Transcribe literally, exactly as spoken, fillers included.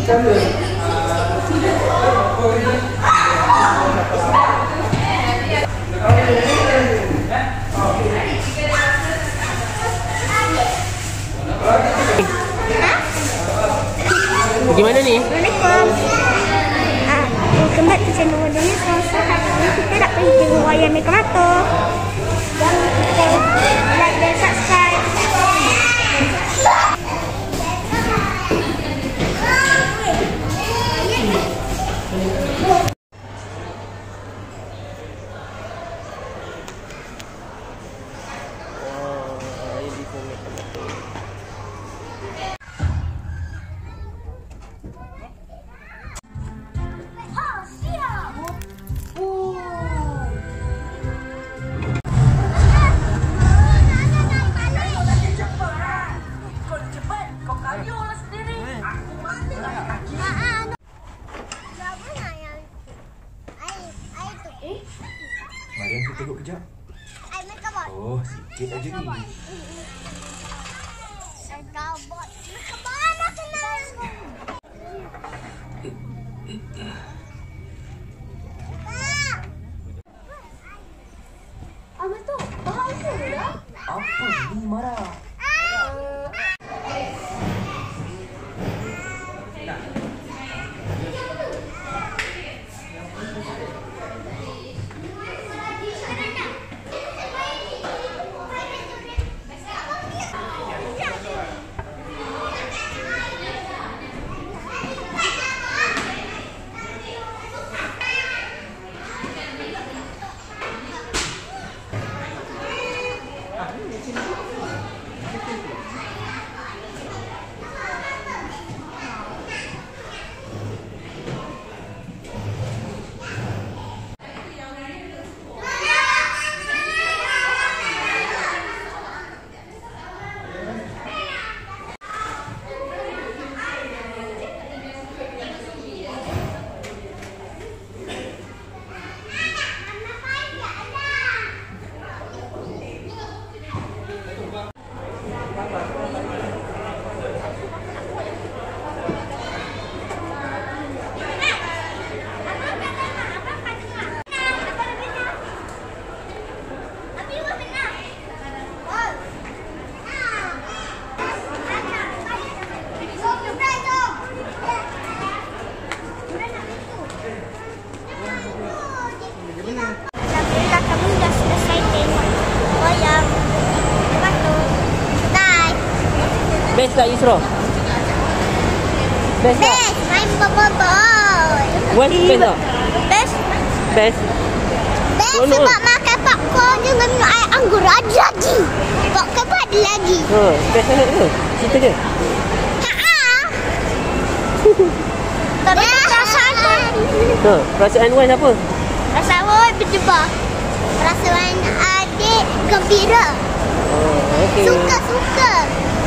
Gimana ni? Assalamualaikum. Ah, welcome back to channel Wadahnya. So, hari ini kita nak pergi tengok wayang Megamotor. Jangan lupa like dan subscribe. Mariam, kita tengok kejap. Oh, sikit aja ni. Abang tu, bahasa dah. Apa ni, Mara? Best tak Yusra? Best tak? Best, main bobol. West best tak? Best. Best? Best Oh, no. sebab makan popcorn dengan minum air anggur ada lagi. Popcorn pun ada lagi. Ha, best sangat ke? Cerita je. Haa. Tapi perasaan pun. Ha, perasaan West apa? Perasaan pun berdebar. Perasaan adik gembira. Oh, okey. Suka-suka.